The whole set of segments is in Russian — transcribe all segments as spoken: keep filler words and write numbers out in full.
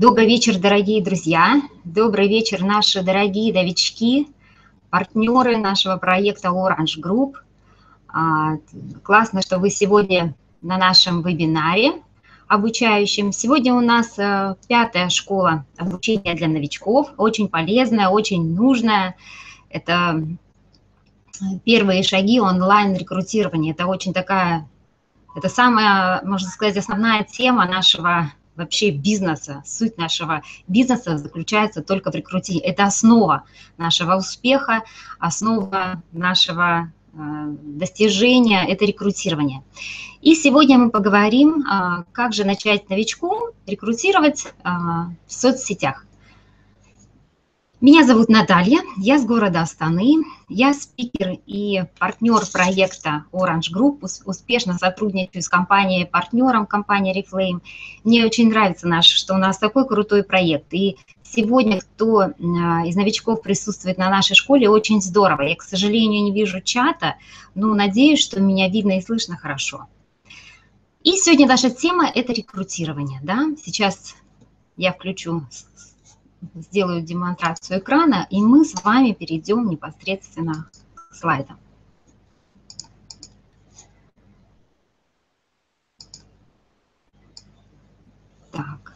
Добрый вечер, дорогие друзья, добрый вечер, наши дорогие новички, партнеры нашего проекта Orange Group. Классно, что вы сегодня на нашем вебинаре обучающем. Сегодня у нас пятая школа обучения для новичков, очень полезная, очень нужная. Это первые шаги онлайн-рекрутирования. Это очень такая, это самая, можно сказать, основная тема нашего вообще бизнеса. Суть нашего бизнеса заключается только в рекрутировании. Это основа нашего успеха, основа нашего э, достижения, это рекрутирование. И сегодня мы поговорим, э, как же начать новичку рекрутировать э, в соцсетях. Меня зовут Наталья, я с города Астаны, я спикер и партнер проекта Orange Group, успешно сотрудничаю с компанией-партнером, компанией Reflame. Мне очень нравится наш, что у нас такой крутой проект. И сегодня, кто из новичков присутствует на нашей школе, очень здорово. Я, к сожалению, не вижу чата, но надеюсь, что меня видно и слышно хорошо. И сегодня наша тема – это рекрутирование. Да? Сейчас я включу... сделаю демонстрацию экрана, и мы с вами перейдем непосредственно к слайдам. Так.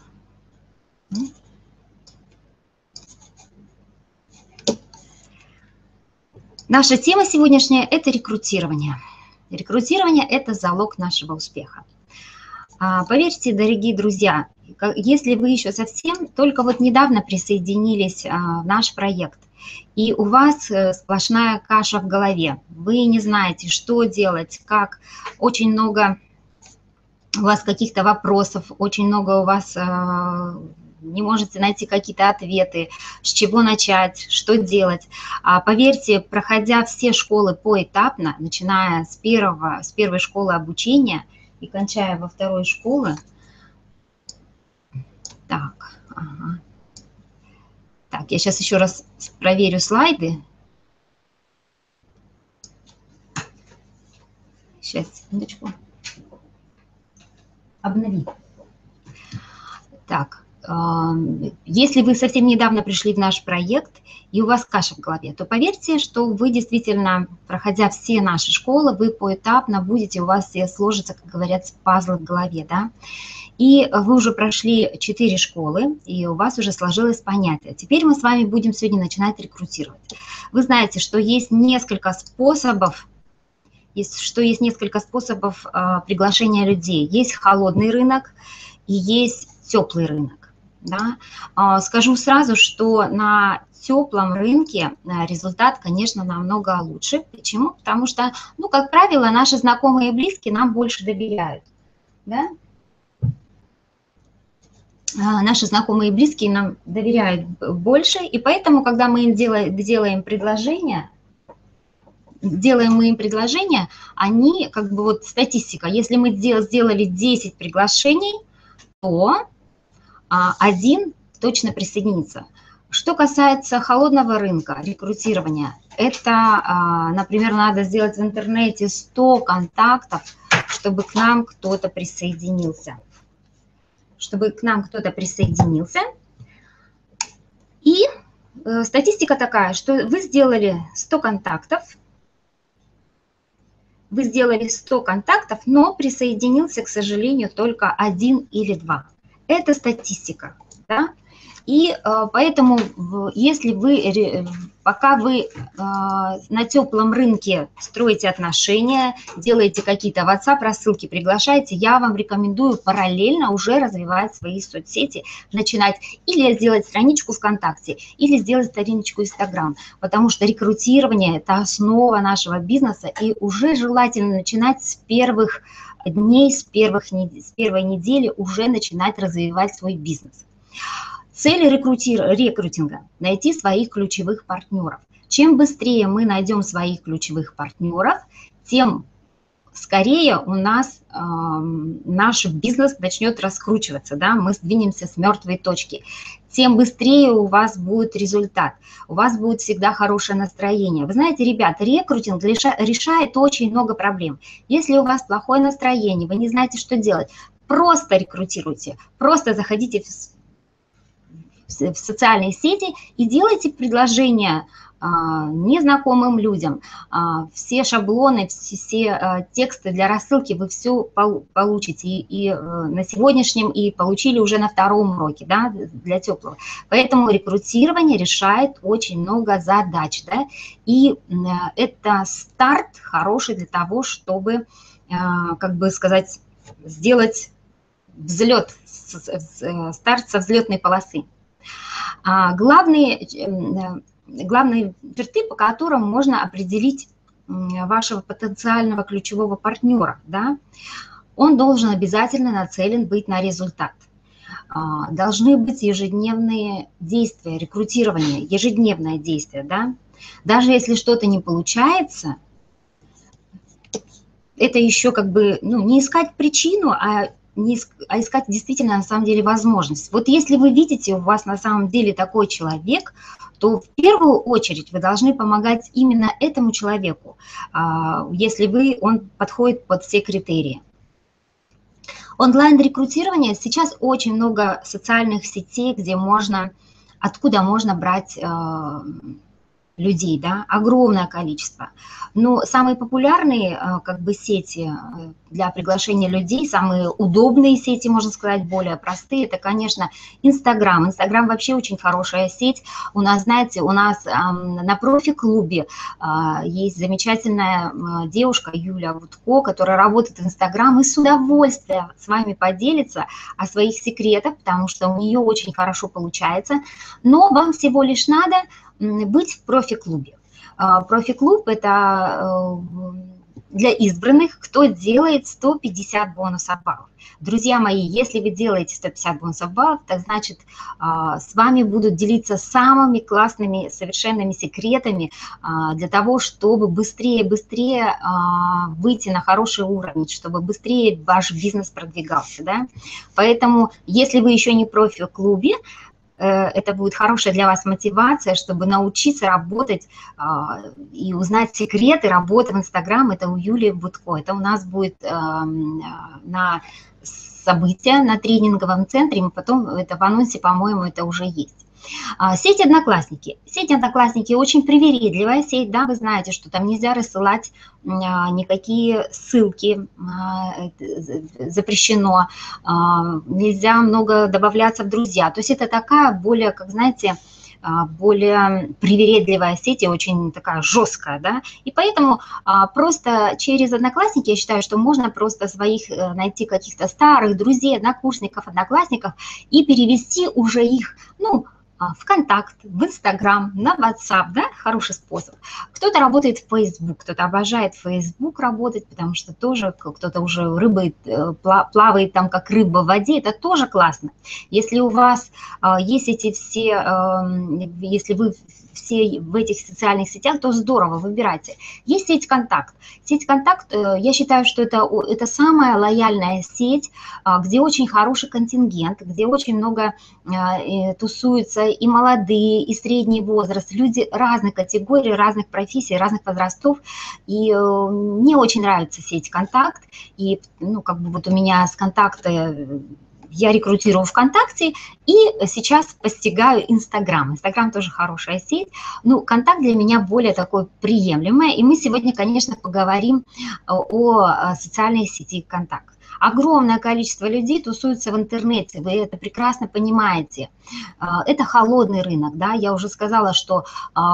Наша тема сегодняшняя – это рекрутирование. Рекрутирование – это залог нашего успеха. Поверьте, дорогие друзья, если вы еще совсем только вот недавно присоединились в наш проект, и у вас сплошная каша в голове, вы не знаете, что делать, как, очень много у вас каких-то вопросов, очень много у вас не можете найти какие-то ответы, с чего начать, что делать. Поверьте, проходя все школы поэтапно, начиная с, первого, с первой школы обучения и кончая во второй школе. Так, ага. Так, я сейчас еще раз проверю слайды. Сейчас, секундочку. Обнови. Так, э, если вы совсем недавно пришли в наш проект, и у вас каша в голове, то поверьте, что вы действительно, проходя все наши школы, вы поэтапно будете, у вас все сложится, как говорят, пазлы в голове, да. И вы уже прошли четыре школы, и у вас уже сложилось понятие. Теперь мы с вами будем сегодня начинать рекрутировать. Вы знаете, что есть несколько способов, есть, что есть несколько способов э, приглашения людей. Есть холодный рынок и есть теплый рынок. Да? Э, скажу сразу, что на теплом рынке результат, конечно, намного лучше. Почему? Потому что, ну, как правило, наши знакомые и близкие нам больше доверяют. Да? Наши знакомые и близкие нам доверяют больше, и поэтому, когда мы им делаем, делаем предложение, делаем мы им предложение, они, как бы вот статистика, если мы сделали десять приглашений, то один точно присоединится. Что касается холодного рынка, рекрутирования, это, например, надо сделать в интернете сто контактов, чтобы к нам кто-то присоединился. чтобы к нам кто-то присоединился. И э, статистика такая, что вы сделали сто контактов, вы сделали сто контактов, но присоединился, к сожалению, только один или два. Это статистика, да? И э, поэтому, если вы, пока вы э, на теплом рынке строите отношения, делаете какие-то WhatsApp-рассылки, приглашаете, я вам рекомендую параллельно уже развивать свои соцсети, начинать или сделать страничку ВКонтакте, или сделать страничку Инстаграм, потому что рекрутирование – это основа нашего бизнеса, и уже желательно начинать с первых дней, с, первых, с первой недели уже начинать развивать свой бизнес. Цель рекрутинга – найти своих ключевых партнеров. Чем быстрее мы найдем своих ключевых партнеров, тем скорее у нас э, наш бизнес начнет раскручиваться, да? Мы сдвинемся с мертвой точки. Тем быстрее у вас будет результат, у вас будет всегда хорошее настроение. Вы знаете, ребята, рекрутинг решает очень много проблем. Если у вас плохое настроение, вы не знаете, что делать, просто рекрутируйте, просто заходите в в социальные сети и делайте предложения незнакомым людям. Все шаблоны, все, все тексты для рассылки вы все получите и, и на сегодняшнем, и получили уже на втором уроке, да, для теплого. Поэтому рекрутирование решает очень много задач, да, и это старт хороший для того, чтобы, как бы сказать, сделать взлет, старт со взлетной полосы. Главные Главные черты, по которым можно определить вашего потенциального ключевого партнера, да? Он должен обязательно нацелен быть на результат. Должны быть ежедневные действия, рекрутирование, ежедневное действие, да? Даже если что-то не получается, это еще как бы, ну, не искать причину, а Не, а искать действительно на самом деле возможность. Вот если вы видите, у вас на самом деле такой человек, то в первую очередь вы должны помогать именно этому человеку, если вы, он подходит под все критерии. Онлайн-рекрутирование, сейчас очень много социальных сетей, где можно, откуда можно брать людей, да, огромное количество. Но самые популярные как бы сети для приглашения людей, самые удобные сети, можно сказать, более простые, это, конечно, Инстаграм. Инстаграм вообще очень хорошая сеть. У нас, знаете, у нас на профи-клубе есть замечательная девушка Юля Вудко, которая работает в Инстаграм и с удовольствием с вами поделится о своих секретах, потому что у нее очень хорошо получается. Но вам всего лишь надо быть в профи-клубе. Профи-клуб – это для избранных, кто делает сто пятьдесят бонусов баллов. Друзья мои, если вы делаете сто пятьдесят бонусов баллов, так значит, с вами будут делиться самыми классными, совершенными секретами для того, чтобы быстрее-быстрее выйти на хороший уровень, чтобы быстрее ваш бизнес продвигался. Да? Поэтому, если вы еще не в профи-клубе, это будет хорошая для вас мотивация, чтобы научиться работать а, и узнать секреты работы в Инстаграм. Это у Юлии Будко. Это у нас будет а, на события на тренинговом центре. Мы потом, это в анонсе, по-моему, это уже есть. А, сеть Одноклассники. Сеть Одноклассники очень привередливая сеть, да, вы знаете, что там нельзя рассылать а, никакие ссылки, а, запрещено, а, нельзя много добавляться в друзья. То есть это такая более, как знаете, более привередливая сеть и очень такая жесткая, да, и поэтому а, просто через Одноклассники, я считаю, что можно просто своих найти каких-то старых друзей, однокурсников, одноклассников и перевести уже их, ну, в контакт, в Инстаграм, на WhatsApp, да, хороший способ. Кто-то работает в Facebook, кто-то обожает в Facebook работать, потому что тоже кто-то уже рыбой плавает там, как рыба в воде, это тоже классно. Если у вас есть эти все, если вы все в этих социальных сетях, то здорово, выбирайте. Есть сеть «Контакт». Сеть «Контакт», я считаю, что это, это самая лояльная сеть, где очень хороший контингент, где очень много тусуются и молодые, и средний возраст, люди разных категорий, разных профессий, разных возрастов. И мне очень нравится сеть «Контакт». И, ну, как бы вот у меня с «Контакта» я рекрутирую ВКонтакте и сейчас постигаю Инстаграм. Инстаграм тоже хорошая сеть. Ну, Контакт для меня более такой приемлемый. И мы сегодня, конечно, поговорим о социальной сети Контакт. Огромное количество людей тусуются в интернете, вы это прекрасно понимаете. Это холодный рынок, да, я уже сказала, что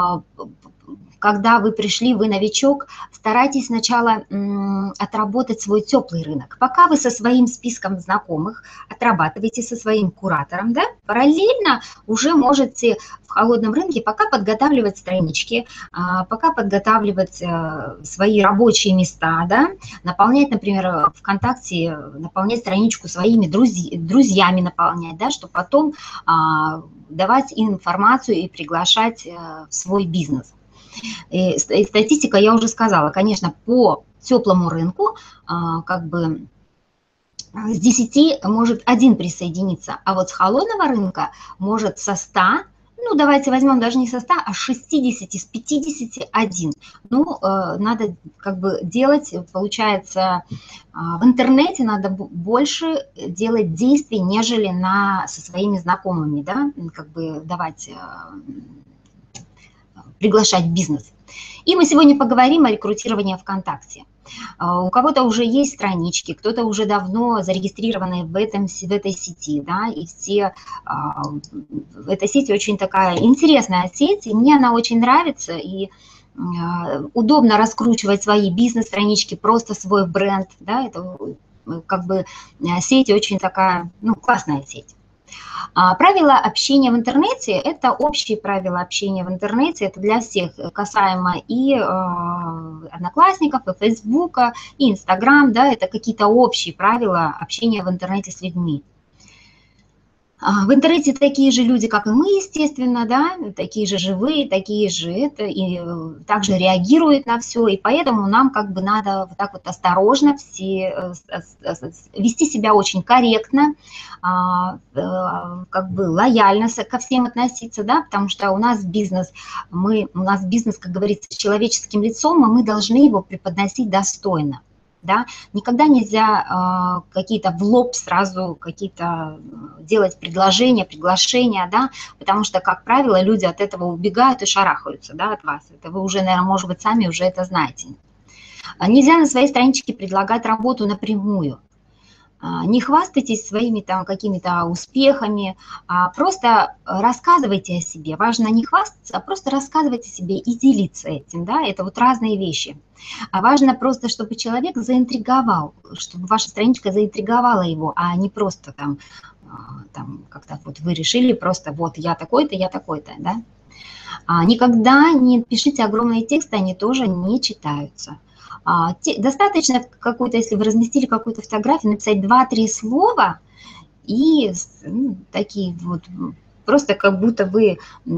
когда вы пришли, вы новичок, старайтесь сначала отработать свой теплый рынок. Пока вы со своим списком знакомых отрабатываете со своим куратором, да, параллельно уже можете в холодном рынке пока подготавливать странички, пока подготавливать свои рабочие места, да, наполнять, например, ВКонтакте, наполнять страничку своими друзья, друзьями, наполнять, да, чтобы потом давать им информацию и приглашать в свой бизнес. И статистика, я уже сказала, конечно, по теплому рынку как бы с десяти может один присоединиться, а вот с холодного рынка может со ста, ну, давайте возьмем даже не со ста, а с шестидесяти, с пятидесяти один. Ну, э, надо как бы делать, получается, э, в интернете надо больше делать действий, нежели на, со своими знакомыми, да, как бы давать, э, приглашать в бизнес. И мы сегодня поговорим о рекрутировании ВКонтакте. У кого-то уже есть странички, кто-то уже давно зарегистрированный в, этом, в этой сети, да, и все, в этой сети очень такая интересная сеть, и мне она очень нравится, и удобно раскручивать свои бизнес-странички, просто свой бренд, да, это как бы сеть очень такая, ну, классная сеть. Правила общения в интернете – это общие правила общения в интернете, это для всех касаемо и э, Одноклассников, и Фейсбука, и Инстаграм, да, это какие-то общие правила общения в интернете с людьми. В интернете такие же люди, как и мы, естественно, да, такие же живые, такие же это, и также реагируют на все, и поэтому нам как бы надо вот так вот осторожно все, вести себя очень корректно, как бы лояльно ко всем относиться, да, потому что у нас бизнес, мы, у нас бизнес, как говорится, с человеческим лицом, и мы должны его преподносить достойно. Да? Никогда нельзя э, какие-то в лоб сразу какие-то делать предложения, приглашения, да? Потому что, как правило, люди от этого убегают и шарахаются, да, от вас. Это вы уже, наверное, может быть, сами уже это знаете. Нельзя на своей страничке предлагать работу напрямую. Не хвастайтесь своими там какими-то успехами, а просто рассказывайте о себе. Важно не хвастаться, а просто рассказывать о себе и делиться этим, да, это вот разные вещи. А важно просто, чтобы человек заинтриговал, чтобы ваша страничка заинтриговала его, а не просто там, там как-то вот вы решили просто вот я такой-то, я такой-то, да. Никогда не пишите огромные тексты, они тоже не читаются. Достаточно какую-то, если вы разместили какую-то фотографию, написать два-три слова и ну, такие вот, просто как будто вы,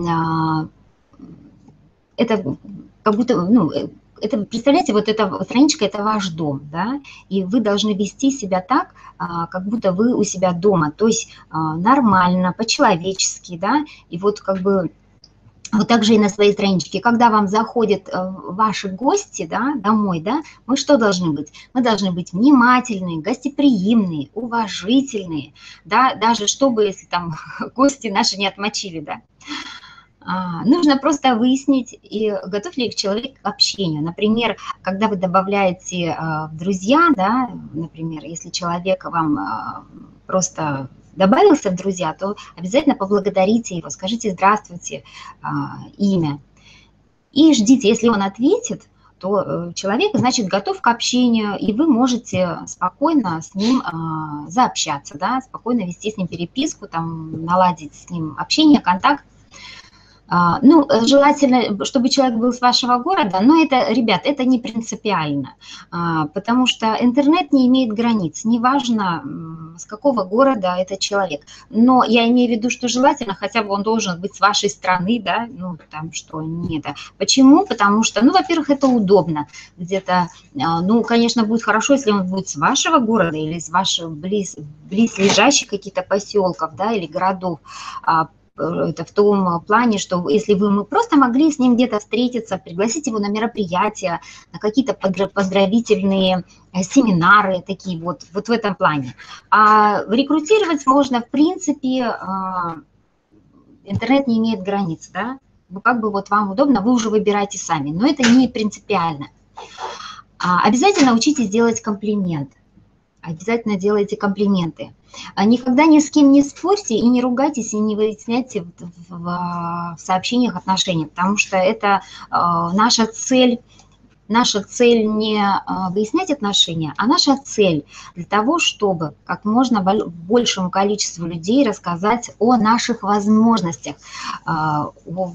это как будто, ну, это, представляете, вот эта страничка – это ваш дом, да, и вы должны вести себя так, как будто вы у себя дома, то есть нормально, по-человечески, да, и вот как бы… Вот так же и на своей страничке. Когда вам заходят ваши гости, да, домой, да, мы что должны быть? Мы должны быть внимательные, гостеприимные, уважительные, да, даже чтобы, если там гости наши не отмочили, да. А, нужно просто выяснить, и готов ли человек к общению. Например, когда вы добавляете а, в друзья, да, например, если человек вам а, просто… добавился в друзья, то обязательно поблагодарите его, скажите «здравствуйте», имя. И ждите, если он ответит, то человек, значит, готов к общению, и вы можете спокойно с ним заобщаться, да, спокойно вести с ним переписку, там, наладить с ним общение, контакт. Ну, желательно, чтобы человек был с вашего города, но это, ребят, это не принципиально, потому что интернет не имеет границ, неважно, с какого города этот человек. Но я имею в виду, что желательно, хотя бы он должен быть с вашей страны, да, ну, там, что нет. Почему? Потому что, ну, во-первых, это удобно где-то, ну, конечно, будет хорошо, если он будет с вашего города или с ваших близ, близлежащих каких-то поселков, да, или городов. Это в том плане, что если вы мы просто могли с ним где-то встретиться, пригласить его на мероприятия, на какие-то поздравительные семинары, такие вот, вот в этом плане. А рекрутировать можно, в принципе, интернет не имеет границ, да, как бы вот вам удобно, вы уже выбираете сами, но это не принципиально. Обязательно учитесь делать комплимент. Обязательно делайте комплименты. Никогда ни с кем не спорьте и не ругайтесь, и не выясняйте в, в сообщениях отношения, потому что это э, наша цель. Наша цель не выяснять отношения, а наша цель для того, чтобы как можно большему количеству людей рассказать о наших возможностях, о,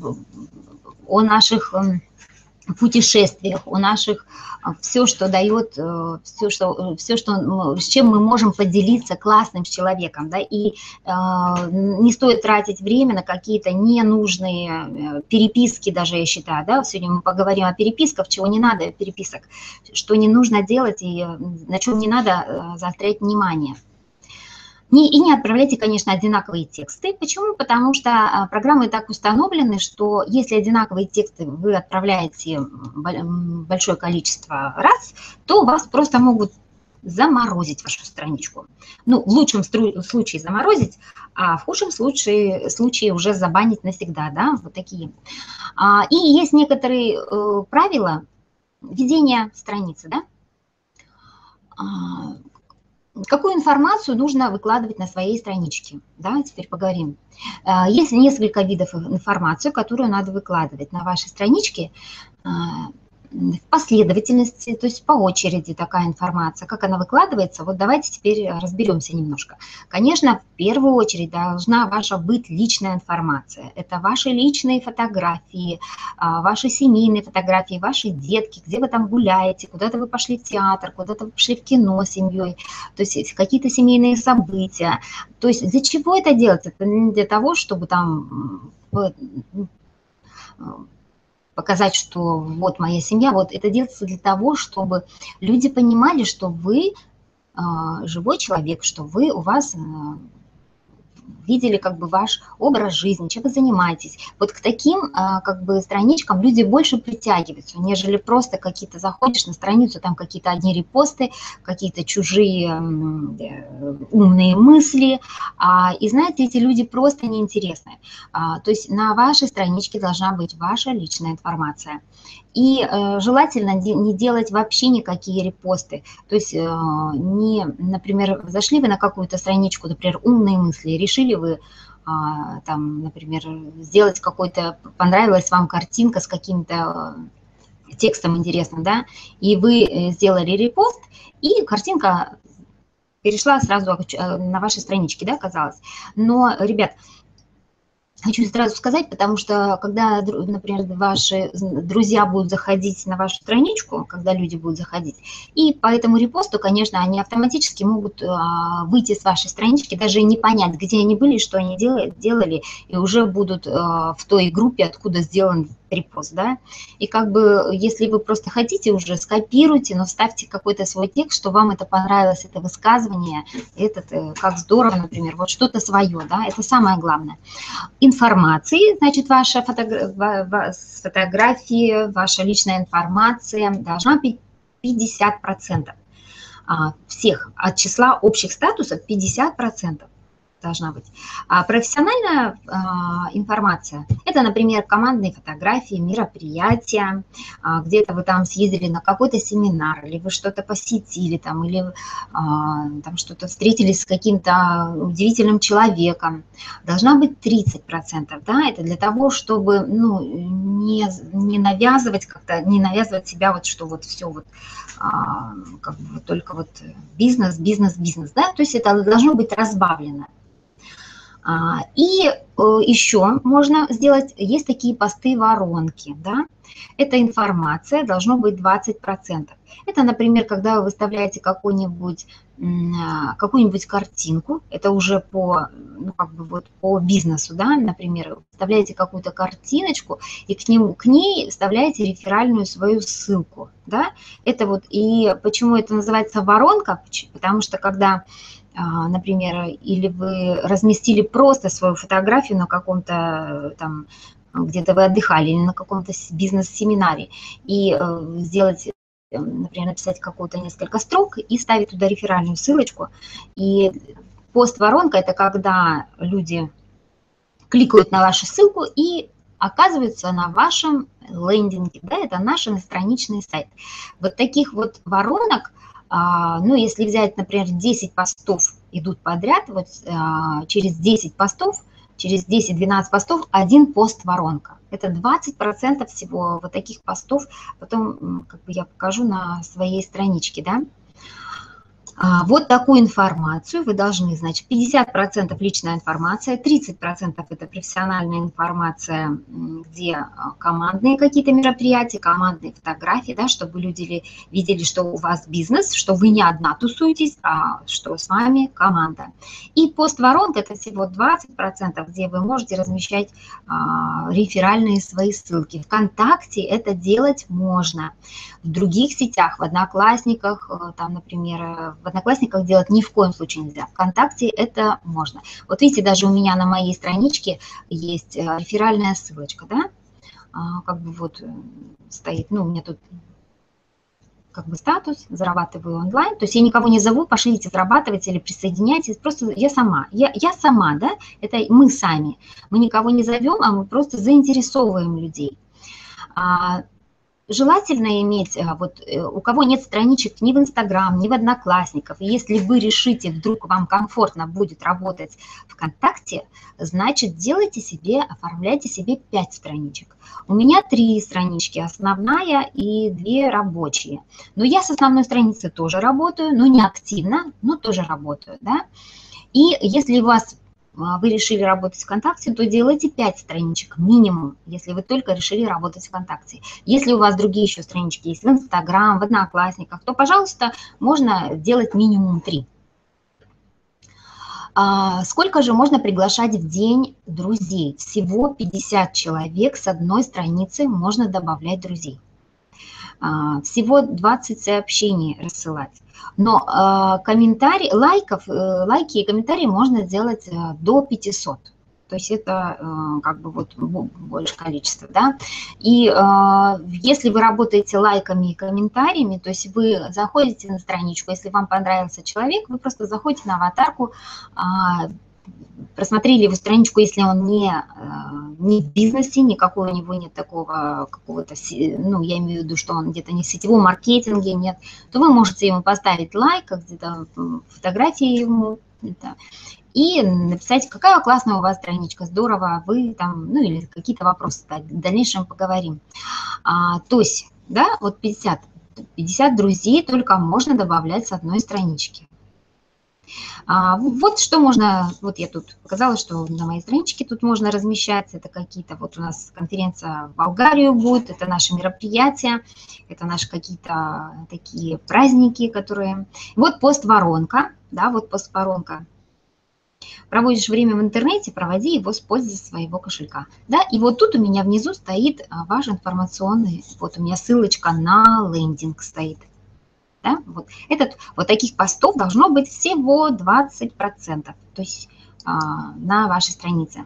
о наших путешествиях, о наших, все, что дает, все, что, все, что, с чем мы можем поделиться классным с человеком, да, и э, не стоит тратить время на какие-то ненужные переписки, даже я считаю, да, сегодня мы поговорим о переписках, чего не надо, переписок, что не нужно делать и на чем не надо заострять внимание. Не, и не отправляйте, конечно, одинаковые тексты. Почему? Потому что а, программы так установлены, что если одинаковые тексты вы отправляете большое количество раз, то у вас просто могут заморозить вашу страничку. Ну, в лучшем случае заморозить, а в худшем случае, случае уже забанить навсегда, да, вот такие. И есть некоторые правила ведения страницы, да. Какую информацию нужно выкладывать на своей страничке? Да, теперь поговорим. Есть несколько видов информации, которую надо выкладывать на вашей страничке в последовательности, то есть по очереди такая информация. Как она выкладывается? Вот давайте теперь разберемся немножко. Конечно, в первую очередь должна ваша быть личная информация. Это ваши личные фотографии, ваши семейные фотографии, ваши детки, где вы там гуляете, куда-то вы пошли в театр, куда-то вы пошли в кино с семьей, то есть какие-то семейные события. То есть для чего это делается? Это не для того, чтобы там показать, что вот моя семья, вот это делается для того, чтобы люди понимали, что вы э, живой человек, что вы, у вас э, видели как бы ваш образ жизни, чем вы занимаетесь. Вот к таким э, как бы страничкам люди больше притягиваются, нежели просто какие-то заходишь на страницу, там какие-то одни репосты, какие-то чужие э, умные мысли. А, и знаете, эти люди просто неинтересны. А, то есть на вашей страничке должна быть ваша личная информация. И э, желательно не делать вообще никакие репосты. То есть, э, не, например, зашли вы на какую-то страничку, например, умные мысли, решили вы, э, там, например, сделать какой-то, понравилась вам картинка с каким-то текстом интересным, да, и вы сделали репост, и картинка перешла сразу на вашей страничке, да, оказалось. Но, ребят, хочу сразу сказать, потому что когда, например, ваши друзья будут заходить на вашу страничку, когда люди будут заходить, и по этому репосту, конечно, они автоматически могут выйти с вашей странички, даже не понять, где они были, что они делали, делали и уже будут в той группе, откуда сделан репост, да. И как бы, если вы просто хотите, уже скопируйте, но вставьте какой-то свой текст, что вам это понравилось, это высказывание, этот, как здорово, например, вот что-то свое, да, это самое главное. Информации, значит, ваша фотография, фотографии, ваша личная информация должна быть пятьдесят процентов всех, от числа общих статусов пятьдесят процентов должна быть. А профессиональная а, информация – это, например, командные фотографии, мероприятия, а, где-то вы там съездили на какой-то семинар, или вы что-то посетили, там, или а, там что-то встретились с каким-то удивительным человеком. Должна быть тридцать процентов, да, это для того, чтобы, ну, не, не навязывать как-то, не навязывать себя, вот что вот все вот, а, как бы только вот бизнес, бизнес, бизнес, да, то есть это должно быть разбавлено. И еще можно сделать, есть такие посты-воронки, да, эта информация должно быть двадцать процентов. Это, например, когда вы выставляете какую-нибудь какую-нибудь картинку, это уже по, ну, как бы вот по бизнесу, да, например, вставляете какую-то картиночку и к, ним, к ней вставляете реферальную свою ссылку, да, это вот, и почему это называется воронка, потому что когда, например, или вы разместили просто свою фотографию на каком-то там, где-то вы отдыхали, или на каком-то бизнес-семинаре, и сделать, например, написать какую-то несколько строк и ставить туда реферальную ссылочку. И пост-воронка – это когда люди кликают на вашу ссылку и оказываются на вашем лендинге, да, это наш страничный сайт. Вот таких вот воронок, ну, если взять, например, десять постов идут подряд, вот через десять постов, через десять-двенадцать постов один пост-воронка. Это двадцать процентов всего вот таких постов, потом как бы я покажу на своей страничке, да. Вот такую информацию вы должны, значит, пятьдесят процентов личная информация, тридцать процентов это профессиональная информация, где командные какие-то мероприятия, командные фотографии, да, чтобы люди видели, что у вас бизнес, что вы не одна тусуетесь, а что с вами команда. И пост-воронка это всего двадцать процентов, где вы можете размещать а, реферальные свои ссылки. ВКонтакте это делать можно. В других сетях, в Одноклассниках, там, например, в В Одноклассниках делать ни в коем случае нельзя. ВКонтакте это можно. Вот видите, даже у меня на моей страничке есть реферальная ссылочка, да, как бы вот стоит, ну, у меня тут как бы статус, зарабатываю онлайн, то есть я никого не зову, пошлите зарабатывать или присоединяйтесь, просто я сама, я, я сама, да, это мы сами, мы никого не зовем, а мы просто заинтересовываем людей. Желательно иметь, вот у кого нет страничек ни в Инстаграм, ни в Одноклассниках, если вы решите, вдруг вам комфортно будет работать ВКонтакте, значит, делайте себе, оформляйте себе пять страничек. У меня три странички, основная и две рабочие. Но я с основной страницы тоже работаю, но не активно, но тоже работаю, да. И если у вас вы решили работать ВКонтакте, то делайте пять страничек минимум, если вы только решили работать ВКонтакте. Если у вас другие еще странички есть в Инстаграм, в Одноклассниках, то, пожалуйста, можно делать минимум три. А сколько же можно приглашать в день друзей? Всего пятьдесят человек с одной страницы можно добавлять друзей. Всего двадцать сообщений рассылать. Но э, комментарий, лайков, э, лайки и комментарии можно сделать э, до пятисот. То есть это э, как бы вот больше количество, да. И э, если вы работаете лайками и комментариями, то есть вы заходите на страничку, если вам понравился человек, вы просто заходите на аватарку, э, просмотрели его страничку, если он не, не в бизнесе, никакого у него нет такого какого-то, ну, я имею в виду, что он где-то не в сетевом маркетинге нет, то вы можете ему поставить лайк, где-то фотографии ему, это, и написать, какая классная у вас страничка, здорово, вы там, ну, или какие-то вопросы, так, в дальнейшем поговорим. А, то есть, да, вот пятьдесят, пятьдесят друзей только можно добавлять с одной странички. А, вот что можно, вот я тут показала, что на моей страничке тут можно размещать, это какие-то, вот у нас конференция в Болгарию будет, это наши мероприятия, это наши какие-то такие праздники, которые... Вот пост-воронка, да, вот пост-воронка. Проводишь время в интернете, проводи его с пользой своего кошелька, да, и вот тут у меня внизу стоит ваш информационный, вот у меня ссылочка на лендинг стоит. Да? Вот. Этот, вот таких постов должно быть всего двадцать процентов, то есть а, на вашей странице.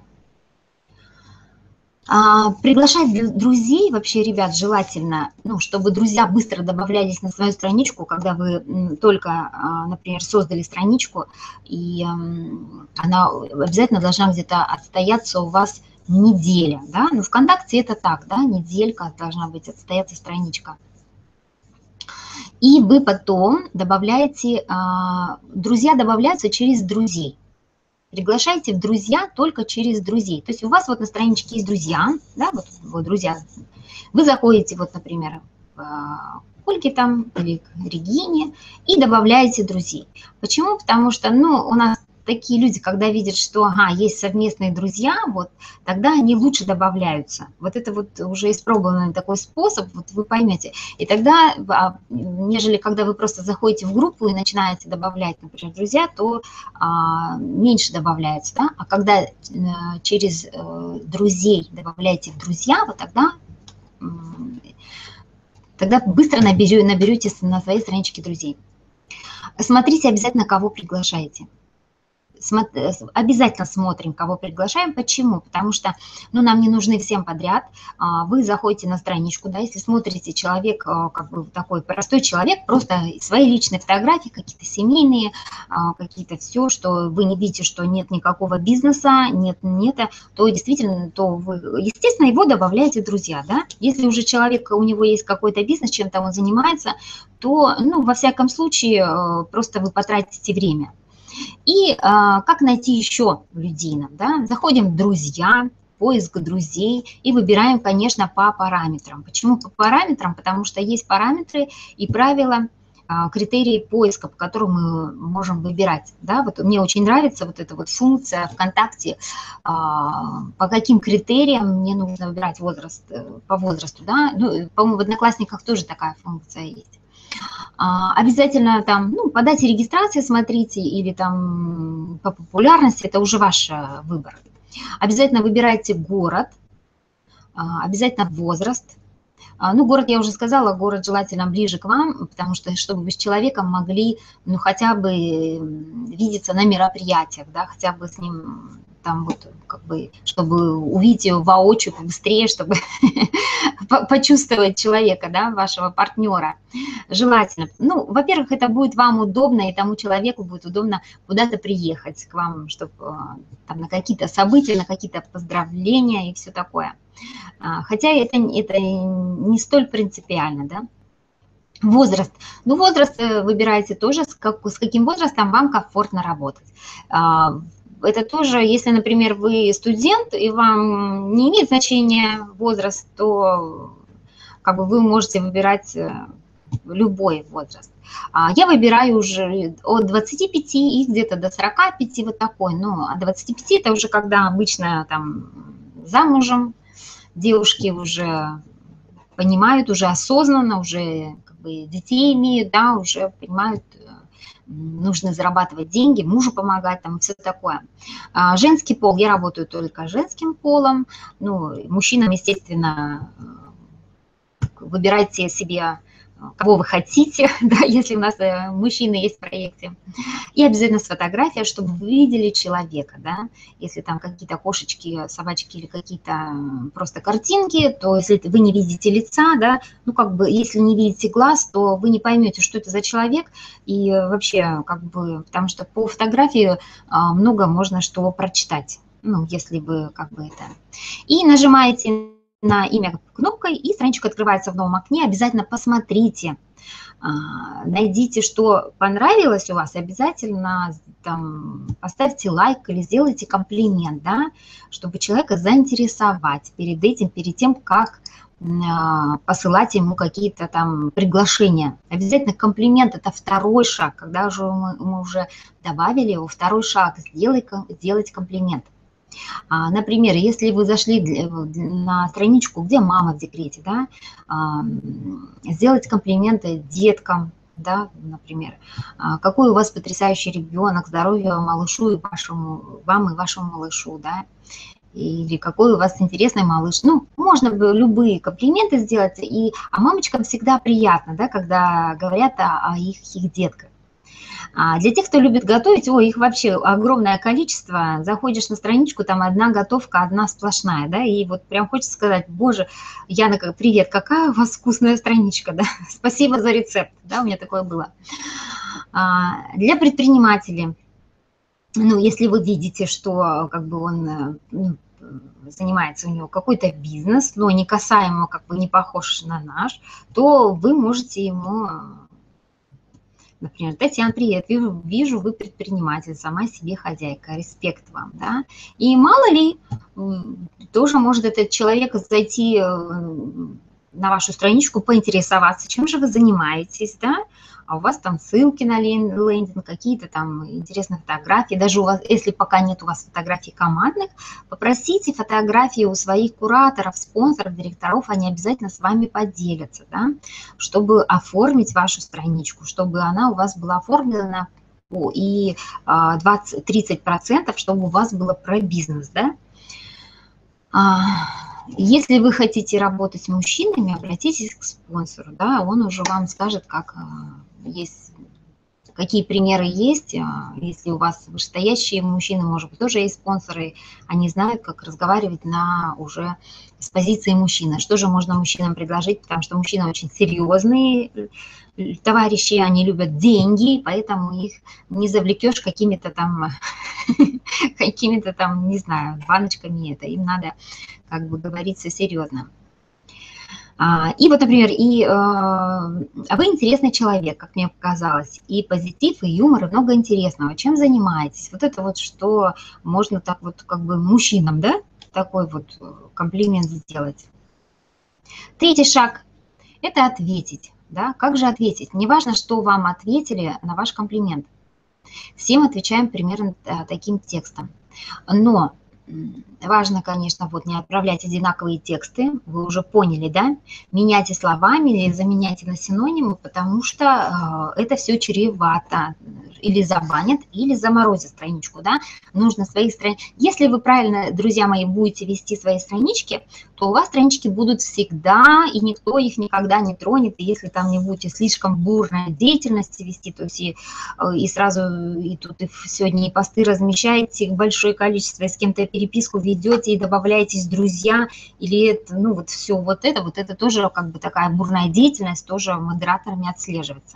А, приглашать друзей, вообще, ребят, желательно, ну, чтобы друзья быстро добавлялись на свою страничку, когда вы только, например, создали страничку, и она обязательно должна где-то отстояться у вас неделя, да, ну, ВКонтакте это так, да, неделька должна быть отстояться страничка. И вы потом добавляете, друзья добавляются через друзей. Приглашайте в друзья только через друзей. То есть у вас вот на страничке есть друзья, да, вот, вот друзья. Вы заходите, вот, например, к Ольге там или к Регине и добавляете друзей. Почему? Потому что, ну, у нас такие люди, когда видят, что, ага, есть совместные друзья, вот, тогда они лучше добавляются. Вот это вот уже испробованный такой способ, вот вы поймете. И тогда, нежели когда вы просто заходите в группу и начинаете добавлять, например, друзья, то а, меньше добавляется, да? А когда а, через а, друзей добавляете в друзья, вот тогда, тогда быстро наберете, наберете на своей страничке друзей. Смотрите обязательно, кого приглашаете. Обязательно смотрим, кого приглашаем. Почему? Потому что, ну, нам не нужны всем подряд. Вы заходите на страничку, да, если смотрите, человек, как бы такой простой человек, просто свои личные фотографии, какие-то семейные, какие-то все, что вы не видите, что нет никакого бизнеса, нет, нет, то действительно, то вы, естественно, его добавляете в друзья, да. Если уже человек, у него есть какой-то бизнес, чем-то он занимается, то, ну, во всяком случае, просто вы потратите время. И а, как найти еще людей нам, да? Заходим в друзья, поиск друзей и выбираем, конечно, по параметрам. Почему по параметрам? Потому что есть параметры и правила, а, критерии поиска, по которым мы можем выбирать, да? Вот мне очень нравится вот эта вот функция ВКонтакте, а, по каким критериям мне нужно выбирать возраст, по возрасту, да? Ну, по-моему, в Одноклассниках тоже такая функция есть. Обязательно там, ну, по дате регистрации смотрите или там по популярности, это уже ваш выбор. Обязательно выбирайте город, обязательно возраст, А, Ну, город, я уже сказала, город желательно ближе к вам, потому что, чтобы вы с человеком могли, ну, хотя бы м, видеться на мероприятиях, да, хотя бы с ним там вот, как бы, чтобы увидеть его воочию побыстрее, чтобы по- почувствовать человека, да, вашего партнера. Желательно. Ну, во-первых, это будет вам удобно, и тому человеку будет удобно куда-то приехать к вам, чтобы там на какие-то события, на какие-то поздравления и все такое. А, Хотя это, это не столь принципиально, да. Возраст. Ну, возраст э, выбираете тоже, с, как, с каким возрастом вам комфортно работать. А, Это тоже, если, например, вы студент, и вам не имеет значения возраст, то как бы вы можете выбирать э, любой возраст. А Я выбираю уже от двадцати пяти и где-то до сорока пяти вот такой. Ну, от двадцати пяти это уже когда обычно там замужем, девушки уже понимают, уже осознанно, уже как бы детей имеют, да, уже понимают, э, нужно зарабатывать деньги, мужу помогать, там, все такое. А Женский пол, я работаю только женским полом, ну, мужчинам, естественно, э, выбирайте себе, э, кого вы хотите, да, если у нас э, мужчины есть в проекте. И обязательно с фотографией, чтобы вы видели человека, да. Если там какие-то кошечки, собачки или какие-то просто картинки, то если вы не видите лица, да, ну как бы если не видите глаз, то вы не поймете, что это за человек. И вообще как бы, потому что по фотографии а, много можно что прочитать, ну если вы как бы это. И нажимаете на имя кнопкой, и страничка открывается в новом окне. Обязательно посмотрите, а, найдите, что понравилось у вас, обязательно там поставьте лайк или сделайте комплимент, да, чтобы человека заинтересовать перед этим, перед тем, как а, посылать ему какие-то там приглашения. Обязательно комплимент – это второй шаг, когда уже мы, мы уже добавили его, второй шаг – сделать, сделать комплимент. А, Например, если вы зашли на страничку, где мама в декрете, да, а, сделать комплименты деткам, да, например, а, какой у вас потрясающий ребенок, здоровья малышу и вашему, вам и вашему малышу, да, или какой у вас интересный малыш. Ну, можно бы любые комплименты сделать, и, а мамочкам всегда приятно, да, когда говорят о, о их, их детках. А для тех, кто любит готовить, ой, их вообще огромное количество. Заходишь на страничку, там одна готовка, одна сплошная, да, и вот прям хочется сказать: боже, Яна, привет, какая у вас вкусная страничка, да, спасибо за рецепт, да, у меня такое было. А Для предпринимателей, ну, если вы видите, что как бы он, ну, занимается, у него какой-то бизнес, но не касаемо, как бы не похож на наш, то вы можете ему... Например: Татьяна, привет, вижу, вижу, вы предприниматель, сама себе хозяйка, респект вам, да. И мало ли, тоже может этот человек зайти на вашу страничку, поинтересоваться, чем же вы занимаетесь, да, а у вас там ссылки на лендинг, какие-то там интересные фотографии, даже у вас, если пока нет у вас фотографий командных, попросите фотографии у своих кураторов, спонсоров, директоров, они обязательно с вами поделятся, да, чтобы оформить вашу страничку, чтобы она у вас была оформлена, и двадцать-тридцать процентов, чтобы у вас было про бизнес, да. Если вы хотите работать с мужчинами, обратитесь к спонсору, да, он уже вам скажет, как есть, какие примеры есть. Если у вас вышестоящие мужчины, может быть, тоже есть спонсоры, они знают, как разговаривать на уже с позиции мужчины. Что же можно мужчинам предложить, потому что мужчины очень серьезные товарищи, они любят деньги, поэтому их не завлекешь какими-то там, какими-то там, не знаю, баночками это, им надо как бы говорить все серьезно. И вот, например, и а вы интересный человек, как мне показалось, и позитив, и юмор, и много интересного. Чем занимаетесь? Вот это вот, что можно так вот как бы мужчинам, да, такой вот комплимент сделать. Третий шаг – это ответить, да. Как же ответить? Не важно, что вам ответили на ваш комплимент. Всем отвечаем примерно таким текстом. Но важно, конечно, вот не отправлять одинаковые тексты, вы уже поняли, да? Меняйте словами или заменяйте на синонимы, потому что это все чревато. Или забанят, или заморозят страничку, да? Нужно свои странички. Если вы правильно, друзья мои, будете вести свои странички, то у вас странички будут всегда, и никто их никогда не тронет. И если там не будете слишком бурной деятельности вести, то есть и, и сразу и тут и сегодня и посты размещаете большое количество, и с кем-то переписку ведете, и добавляетесь в друзья, или это, ну вот все вот это, вот это тоже как бы такая бурная деятельность, тоже модераторами отслеживается.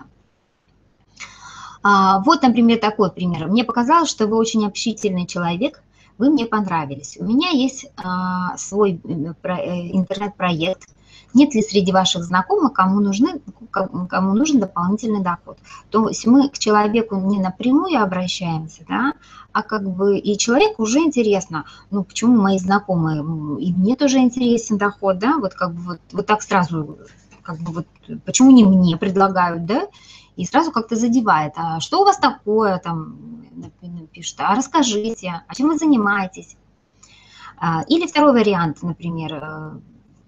Вот, например, такой пример. Мне показалось, что вы очень общительный человек, вы мне понравились. У меня есть а, свой интернет-проект. Нет ли среди ваших знакомых, кому, нужны, кому нужен дополнительный доход? То есть мы к человеку не напрямую обращаемся, да, а как бы и человеку уже интересно, ну почему мои знакомые, и мне тоже интересен доход, да, вот как бы вот, вот так сразу, как бы вот, почему не мне предлагают, да? И сразу как-то задевает, а что у вас такое, там, пишет, а расскажите, а чем вы занимаетесь? Или второй вариант, например,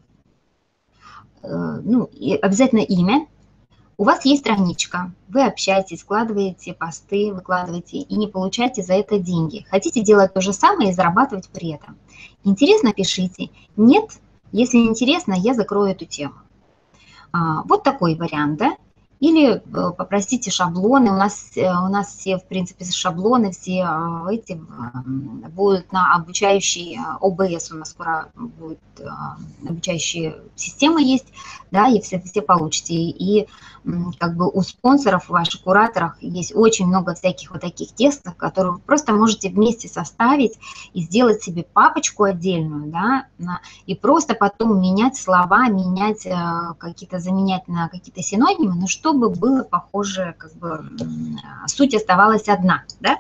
ну, обязательно имя. У вас есть страничка, вы общаетесь, складываете посты, выкладываете и не получаете за это деньги. Хотите делать то же самое и зарабатывать при этом. Интересно, пишите. Нет, если интересно, я закрою эту тему. Вот такой вариант, да? Или попросите шаблоны, у нас, у нас все, в принципе, шаблоны, все эти будут на обучающий о бэ эс, у нас скоро будет обучающая система есть, да, и все, все получите. И как бы у спонсоров, у ваших кураторов есть очень много всяких вот таких текстов, которые вы просто можете вместе составить и сделать себе папочку отдельную, да, и просто потом менять слова, менять какие-то, заменять на какие-то синонимы, но чтобы было похоже, как бы суть оставалась одна, да.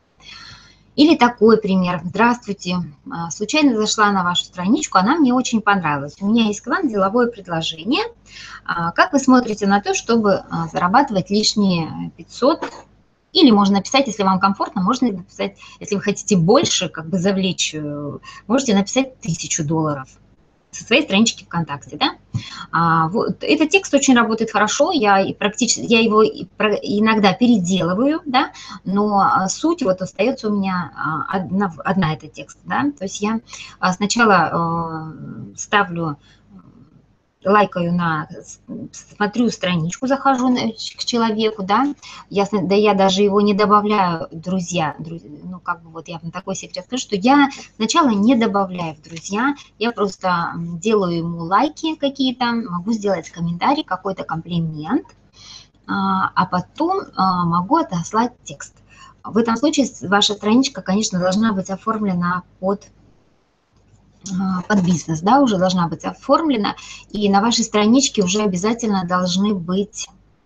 Или такой пример. Здравствуйте, случайно зашла на вашу страничку, она мне очень понравилась. У меня есть к вам деловое предложение. Как вы смотрите на то, чтобы зарабатывать лишние пятьсот? Или можно написать, если вам комфортно, можно написать, если вы хотите больше, как бы завлечь, можете написать тысячу долларов со своей странички ВКонтакте, да? А, вот, этот текст очень работает хорошо, я, и практически, я его иногда переделываю, да, но суть вот остается у меня одна, одна это текст, да, то есть я сначала э, ставлю, лайкаю на, смотрю страничку, захожу к человеку, да, я, да я даже его не добавляю в друзья, друзья, ну как бы вот я вам такой секрет скажу, что я сначала не добавляю в друзья, я просто делаю ему лайки какие-то, могу сделать комментарий, какой-то комплимент, а потом могу отослать текст. В этом случае ваша страничка, конечно, должна быть оформлена под... под бизнес, да, уже должна быть оформлена, и на вашей страничке уже обязательно должны быть,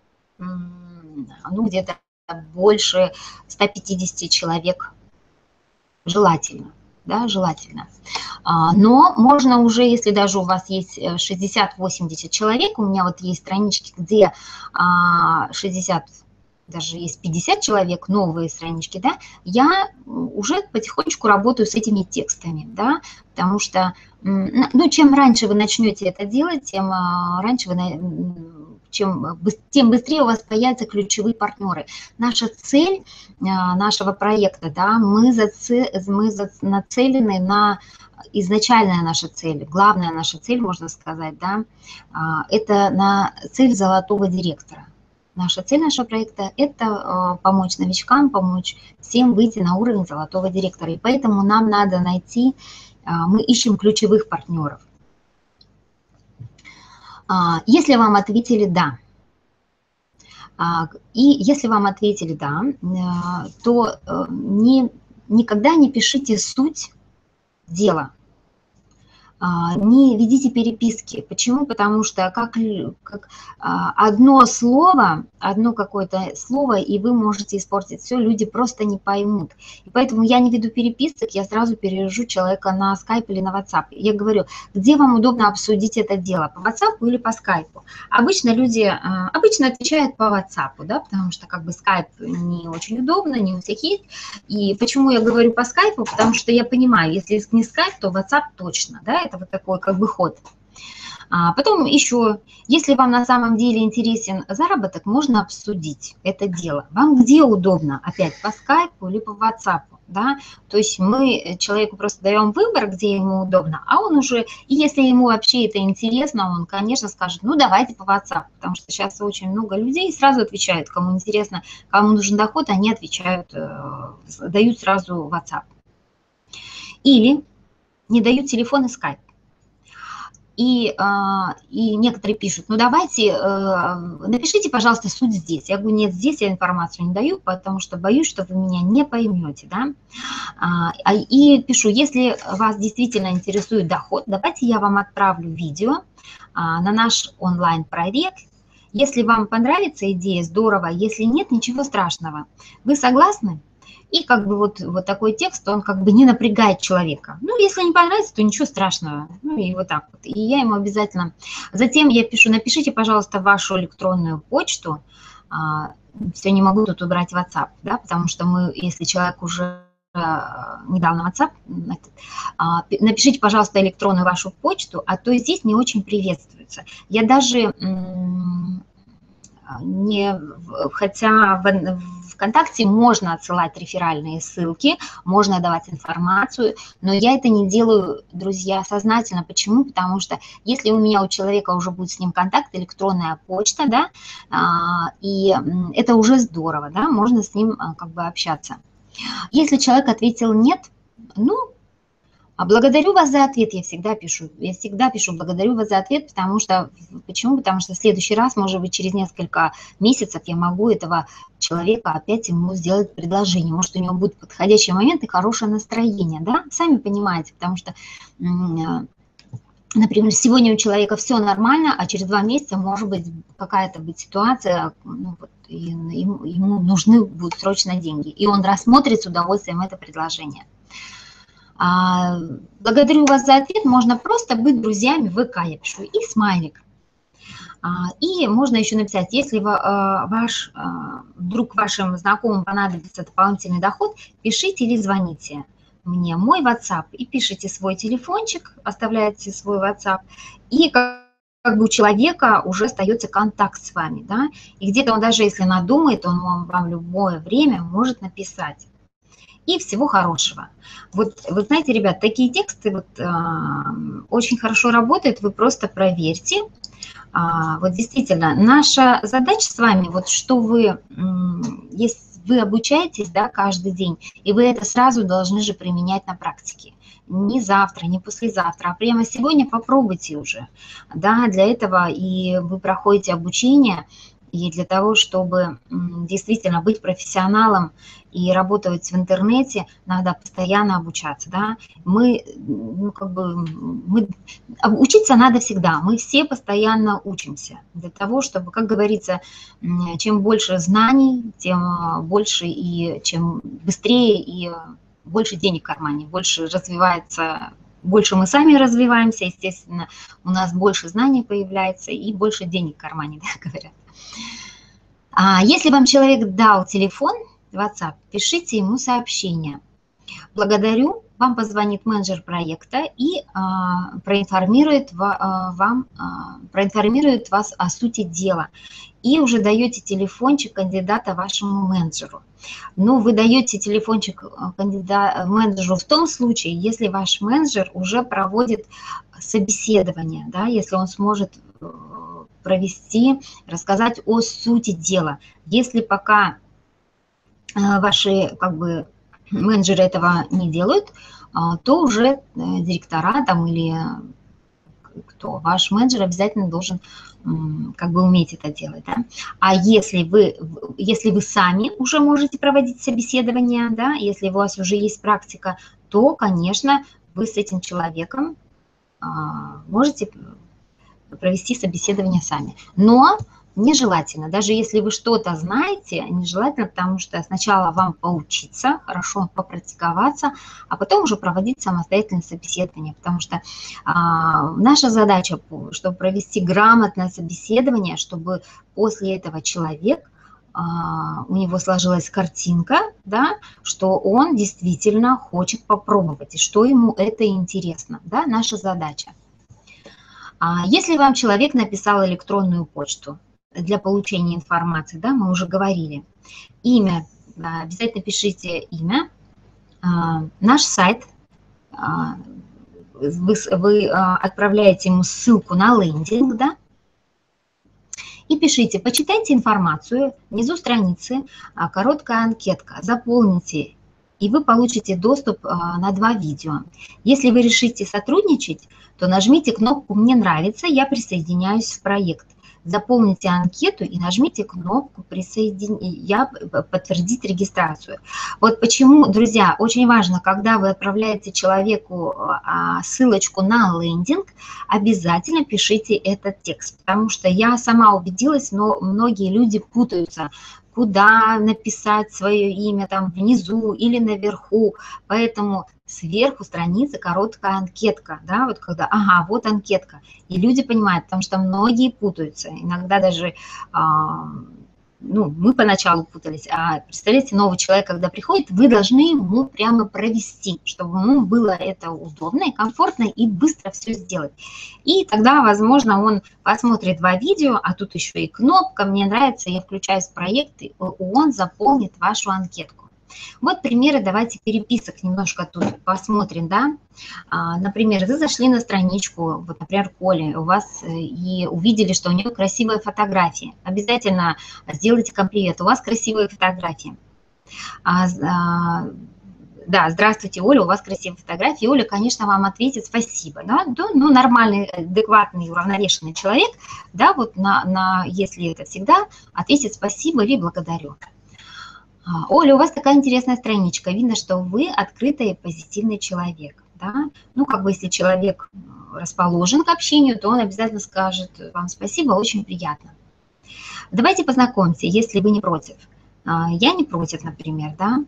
ну, где-то больше ста пятидесяти человек, желательно, да, желательно. Но можно уже, если даже у вас есть шестьдесят-восемьдесят человек, у меня вот есть странички, где шестьдесят, даже есть пятьдесят человек, новые странички, да, я уже потихонечку работаю с этими текстами, да, потому что, ну, чем раньше вы начнете это делать, тем раньше вы, чем, тем быстрее у вас появятся ключевые партнеры. Наша цель нашего проекта, да, мы, заце, мы нацелены на... Изначальная наша цель, главная наша цель, можно сказать, да, это на цель золотого директора. Наша цель нашего проекта – это помочь новичкам, помочь всем выйти на уровень золотого директора. И поэтому нам надо найти, мы ищем ключевых партнеров. Если вам ответили «да», и если вам ответили «да», то не, никогда не пишите суть дела. А, Не ведите переписки. Почему? Потому что как, лю- как а, одно слово, одно какое-то слово, и вы можете испортить все, люди просто не поймут. И поэтому я не веду переписок, я сразу перевожу человека на Skype или на WhatsApp. Я говорю, где вам удобно обсудить это дело, по WhatsApp или по Skype? Обычно люди а, обычно отвечают по WhatsApp, да, потому что как бы Skype не очень удобно, не у всех есть. И почему я говорю по Skype? Потому что я понимаю, если не Skype, то WhatsApp точно, да, это вот такой как бы ход. А потом еще, если вам на самом деле интересен заработок, можно обсудить это дело. Вам где удобно? Опять по скайпу или по WhatsApp, да? То есть мы человеку просто даем выбор, где ему удобно, а он уже, и если ему вообще это интересно, он, конечно, скажет, ну давайте по WhatsApp, потому что сейчас очень много людей сразу отвечают, кому интересно, кому нужен доход, они отвечают, дают сразу WhatsApp. Или не дают телефон и скайп. И, и некоторые пишут, ну давайте, напишите, пожалуйста, суть здесь. Я говорю, нет, здесь я информацию не даю, потому что боюсь, что вы меня не поймете, да. И пишу, если вас действительно интересует доход, давайте я вам отправлю видео на наш онлайн-проект. Если вам понравится идея, здорово, если нет, ничего страшного. Вы согласны? И как бы вот, вот такой текст, он как бы не напрягает человека. Ну, если не понравится, то ничего страшного. Ну, и вот так вот. И я ему обязательно... Затем я пишу, напишите, пожалуйста, вашу электронную почту. Все, не могу тут убрать WhatsApp, да, потому что мы, если человек уже не дал на WhatsApp, напишите, пожалуйста, электронную вашу почту, а то здесь не очень приветствуется. Я даже не... Хотя в ВКонтакте можно отсылать реферальные ссылки, можно давать информацию, но я это не делаю, друзья, сознательно. Почему? Потому что если у меня у человека уже будет с ним контакт, электронная почта, да, и это уже здорово, да, можно с ним как бы общаться. Если человек ответил нет, ну, а благодарю вас за ответ, я всегда пишу. Я всегда пишу благодарю вас за ответ, потому что, почему? Потому что в следующий раз, может быть, через несколько месяцев я могу этого человека опять ему сделать предложение. Может, у него будет подходящий момент и хорошее настроение, да? Сами понимаете, потому что, например, сегодня у человека все нормально, а через два месяца может быть какая-то быть ситуация, ну, вот, ему, ему нужны будут срочно деньги, и он рассмотрит с удовольствием это предложение. Благодарю вас за ответ, можно просто быть друзьями в ВК, я пишу, и смайлик. И можно еще написать, если ваш, вдруг вашим знакомым понадобится дополнительный доход, пишите или звоните мне мой WhatsApp и пишите свой телефончик, оставляете свой WhatsApp, и как, как бы у человека уже остается контакт с вами, да, и где-то он даже если надумает, он вам, вам в любое время может написать. И всего хорошего. Вот, вы знаете, ребят, такие тексты вот, э, очень хорошо работают, вы просто проверьте. А, вот действительно, наша задача с вами, вот что вы, если вы обучаетесь, да, каждый день, и вы это сразу должны же применять на практике. Не завтра, не послезавтра, а прямо сегодня попробуйте уже. Да, для этого и вы проходите обучение, и для того, чтобы действительно быть профессионалом и работать в интернете, надо постоянно обучаться, да. Мы, ну, как бы, мы, учиться надо всегда, мы все постоянно учимся для того, чтобы, как говорится, чем больше знаний, тем больше и чем быстрее и больше денег в кармане, больше развивается, больше мы сами развиваемся, естественно, у нас больше знаний появляется и больше денег в кармане, да, говорят. А если вам человек дал телефон, WhatsApp, пишите ему сообщение. Благодарю, вам позвонит менеджер проекта и а, проинформирует, а, вам, а, проинформирует вас о сути дела. И уже даете телефончик кандидата вашему менеджеру. Но вы даете телефончик кандидата, менеджеру в том случае, если ваш менеджер уже проводит собеседование, да, если он сможет провести, рассказать о сути дела. Если пока ваши как бы менеджеры этого не делают, то уже директора там или кто, ваш менеджер обязательно должен как бы уметь это делать. Да? А если вы, если вы сами уже можете проводить собеседование, да, если у вас уже есть практика, то, конечно, вы с этим человеком можете провести собеседование сами. Но нежелательно, даже если вы что-то знаете, нежелательно, потому что сначала вам поучиться, хорошо попрактиковаться, а потом уже проводить самостоятельное собеседование, потому что а, наша задача, чтобы провести грамотное собеседование, чтобы после этого человек, а, у него сложилась картинка, да, что он действительно хочет попробовать, и что ему это интересно, да, наша задача. А если вам человек написал электронную почту для получения информации, да, мы уже говорили, имя, обязательно пишите имя, наш сайт, вы, вы отправляете ему ссылку на лендинг, да, и пишите, почитайте информацию, внизу страницы, короткая анкетка, заполните, и вы получите доступ на два видео. Если вы решите сотрудничать, то нажмите кнопку «Мне нравится», я присоединяюсь в проект. Заполните анкету и нажмите кнопку «Присоедин... я подтвердить регистрацию». Вот почему, друзья, очень важно, когда вы отправляете человеку ссылочку на лендинг, обязательно пишите этот текст, потому что я сама убедилась, но многие люди путаются, куда написать свое имя, там внизу или наверху, поэтому сверху страницы короткая анкетка, да, вот когда, ага, вот анкетка, и люди понимают, потому что многие путаются, иногда даже, а, ну, мы поначалу путались, а представляете, новый человек, когда приходит, вы должны ему прямо провести, чтобы ему было это удобно и комфортно, и быстро все сделать. И тогда, возможно, он посмотрит два видео, а тут еще и кнопка «Мне нравится», я включаюсь в проект, и он заполнит вашу анкетку. Вот примеры, давайте переписок немножко тут посмотрим, да. А, например, вы зашли на страничку, вот, например, Коли, у вас и увидели, что у нее красивые фотографии. Обязательно сделайте комплимент, у вас красивые фотографии. А, а, да, здравствуйте, Оля, у вас красивые фотографии. Оля, конечно, вам ответит спасибо, да, ну, нормальный, адекватный, уравновешенный человек, да, вот на, на, если это всегда, ответит спасибо или благодарю. Оля, у вас такая интересная страничка, видно, что вы открытый и позитивный человек, да? Ну, как бы, если человек расположен к общению, то он обязательно скажет вам спасибо, очень приятно. Давайте познакомимся, если вы не против. Я не против, например, да?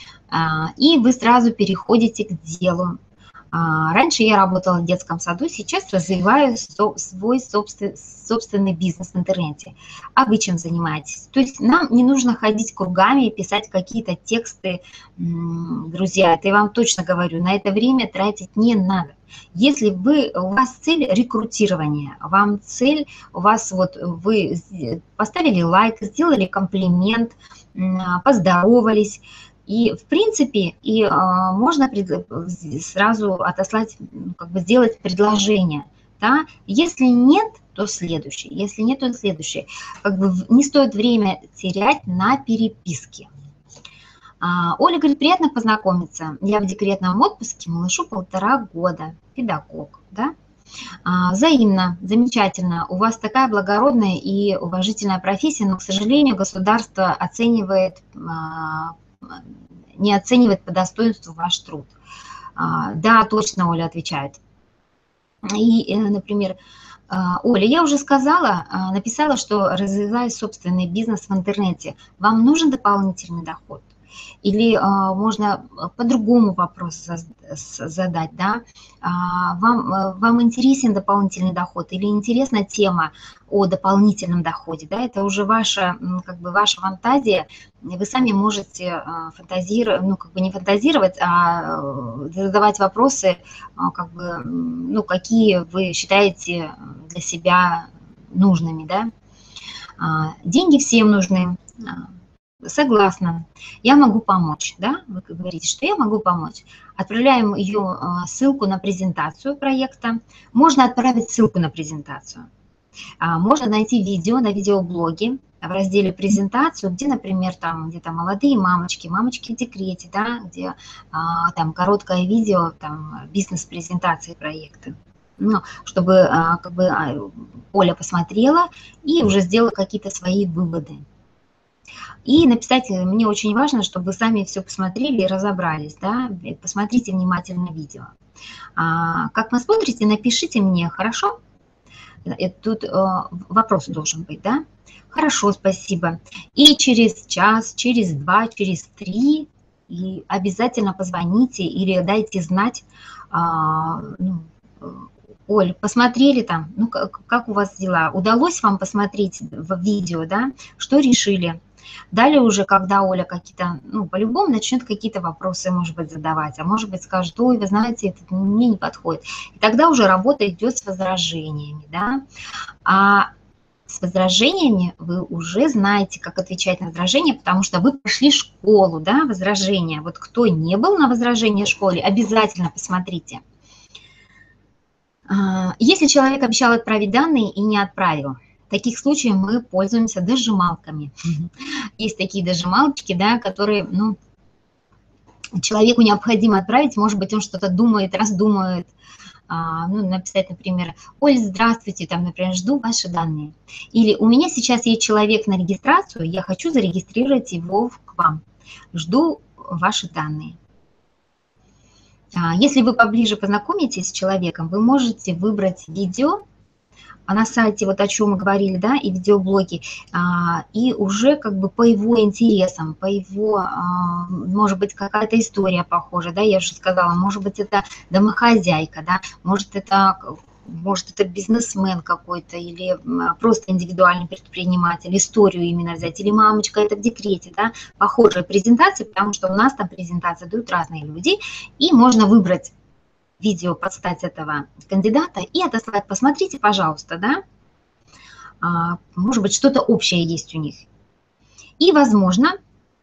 И вы сразу переходите к делу. Раньше я работала в детском саду, сейчас развиваю свой собственный бизнес в интернете. А вы чем занимаетесь? То есть нам не нужно ходить кругами и писать какие-то тексты, друзья, это я вам точно говорю, на это время тратить не надо. Если вы, у вас цель рекрутирования, вам цель, у вас вот вы поставили лайк, сделали комплимент, поздоровались, и, в принципе, и а, можно пред, сразу отослать, как бы сделать предложение, да? Если нет, то следующий, если нет, то следующий. Как бы не стоит время терять на переписке. А, Оля говорит, приятно познакомиться. Я в декретном отпуске, малышу полтора года, педагог, да? А, взаимно, замечательно. У вас такая благородная и уважительная профессия, но, к сожалению, государство оценивает... А, не оценивает по достоинству ваш труд. Да, точно, Оля отвечает. И, например, Оля, я уже сказала, написала, что развиваю собственный бизнес в интернете. Вам нужен дополнительный доход? Или а, можно по-другому вопрос задать, да? А, вам, вам интересен дополнительный доход или интересна тема о дополнительном доходе, да? Это уже ваша, как бы ваша фантазия, вы сами можете фантазировать, ну, как бы не фантазировать, а задавать вопросы, как бы, ну, какие вы считаете для себя нужными, да? А, деньги всем нужны. Согласна, я могу помочь, да, вы говорите, что я могу помочь. Отправляем ее ссылку на презентацию проекта, можно отправить ссылку на презентацию, можно найти видео на видеоблоге в разделе презентацию, где, например, там где-то молодые мамочки, мамочки в декрете, да, где там короткое видео, там бизнес-презентации проекта. Ну, чтобы как бы Оля посмотрела и уже сделала какие-то свои выводы. И написать, мне очень важно, чтобы вы сами все посмотрели и разобрались, да, посмотрите внимательно видео. А, как вы смотрите, напишите мне, хорошо? Это тут э, вопрос должен быть, да? Хорошо, спасибо. И через час, через два, через три и обязательно позвоните или дайте знать, а, ну, Оль, посмотрели там, ну как, как у вас дела? Удалось вам посмотреть в видео, да? Что решили? Далее уже, когда Оля какие-то, ну, по-любому начнет какие-то вопросы, может быть, задавать, а может быть, скажет, ой, вы знаете, это мне не подходит. И тогда уже работа идет с возражениями, да? А с возражениями вы уже знаете, как отвечать на возражения, потому что вы прошли школу, да, возражения. Вот кто не был на возражении в школе, обязательно посмотрите. Если человек обещал отправить данные и не отправил, в таких случаях мы пользуемся дожималками. Есть такие дожималочки, да, которые, ну, человеку необходимо отправить, может быть, он что-то думает, раздумывает, ну, написать, например, Оль, здравствуйте, там, например, жду ваши данные. Или у меня сейчас есть человек на регистрацию, я хочу зарегистрировать его к вам, жду ваши данные. Если вы поближе познакомитесь с человеком, вы можете выбрать видео, а на сайте, вот о чем мы говорили, да, и видеоблоги, и уже как бы по его интересам, по его, может быть, какая-то история похожа, да, я уже сказала, может быть, это домохозяйка, да, может, это... Может, это бизнесмен какой-то или просто индивидуальный предприниматель, историю именно взять, или мамочка это в декрете, да, похожая презентация, потому что у нас там презентации дают разные люди, и можно выбрать видео под стать этого кандидата и отослать, посмотрите, пожалуйста, да, может быть, что-то общее есть у них. И, возможно,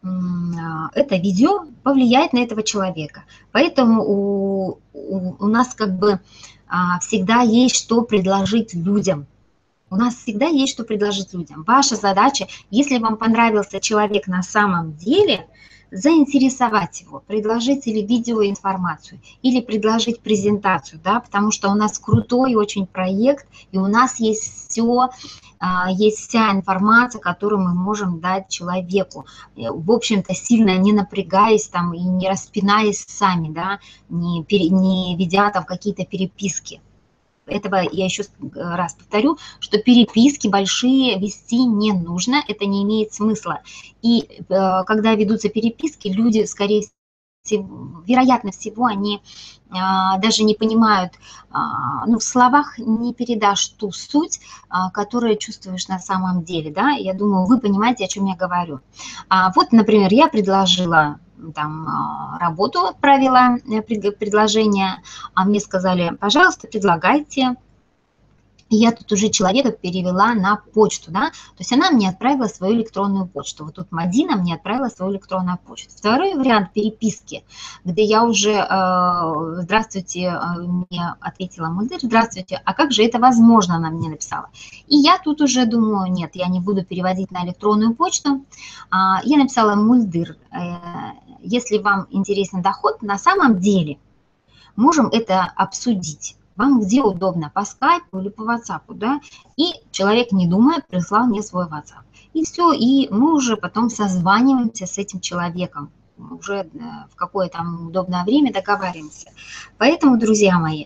это видео повлияет на этого человека. Поэтому у, у, у нас как бы всегда есть что предложить людям. У нас всегда есть что предложить людям. Ваша задача, если вам понравился человек на самом деле, заинтересовать его, предложить или видеоинформацию, или предложить презентацию, да, потому что у нас крутой очень проект, и у нас есть все, есть вся информация, которую мы можем дать человеку, в общем-то, сильно не напрягаясь там и не распинаясь сами, да, не, не ведя там какие-то переписки. Этого я еще раз повторю, что переписки большие вести не нужно, это не имеет смысла. И э, когда ведутся переписки, люди, скорее всего, вероятно всего, они э, даже не понимают, э, ну, в словах не передашь ту суть, э, которую чувствуешь на самом деле, да, я думаю, вы понимаете, о чем я говорю. А вот, например, я предложила... там работу отправила, предложение, а мне сказали, пожалуйста, предлагайте. И я тут уже человека перевела на почту, да, то есть она мне отправила свою электронную почту. Вот тут Мадина мне отправила свою электронную почту. Второй вариант переписки, где я уже, э, здравствуйте, мне ответила Мульдыр, здравствуйте, а как же это возможно, она мне написала. И я тут уже думаю, нет, я не буду переводить на электронную почту. А, я написала Мульдыр, э, если вам интересен доход, на самом деле можем это обсудить. Вам где удобно, по скайпу или по ватсапу, да, и человек, не думая, прислал мне свой ватсап. И все, и мы уже потом созваниваемся с этим человеком, уже в какое там удобное время договариваемся. Поэтому, друзья мои,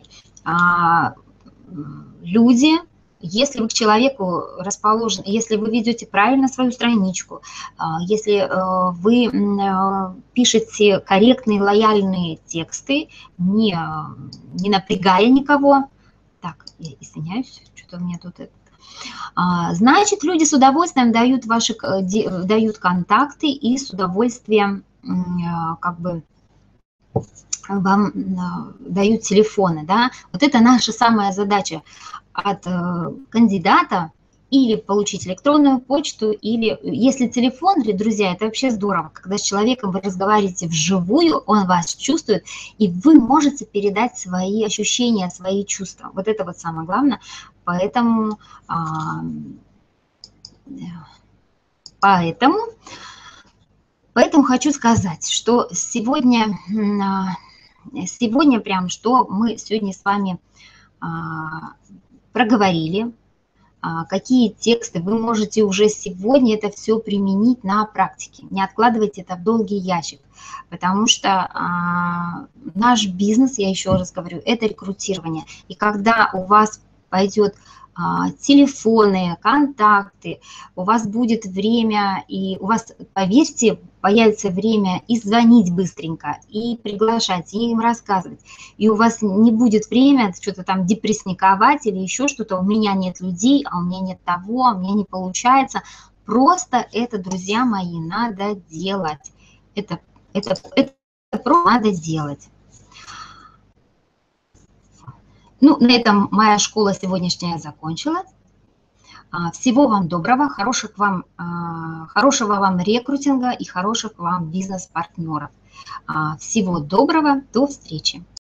люди, если вы к человеку расположены, если вы ведете правильно свою страничку, если вы пишете корректные, лояльные тексты, не, не напрягая никого, так, я извиняюсь, что-то у меня тут это, значит, люди с удовольствием дают, ваши, дают контакты и с удовольствием как бы вам дают телефоны, да, вот это наша самая задача от кандидата, или получить электронную почту, или если телефон, друзья, это вообще здорово, когда с человеком вы разговариваете вживую, он вас чувствует, и вы можете передать свои ощущения, свои чувства. Вот это вот самое главное. Поэтому, поэтому, поэтому хочу сказать, что сегодня, сегодня прям, что мы сегодня с вами проговорили, какие тексты. Вы можете уже сегодня это все применить на практике. Не откладывайте это в долгий ящик, потому что наш бизнес, я еще раз говорю, это рекрутирование. И когда у вас пойдет телефоны, контакты, у вас будет время, и у вас, поверьте, появится время и звонить быстренько, и приглашать, и им рассказывать. И у вас не будет времени что-то там депрессниковать или еще что-то. У меня нет людей, а у меня нет того, а у меня не получается. Просто это, друзья мои, надо делать. Это, это, это просто надо делать. Ну, на этом моя школа сегодняшняя закончилась. Всего вам доброго, хороших вам, хорошего вам рекрутинга и хороших вам бизнес-партнеров. Всего доброго, до встречи.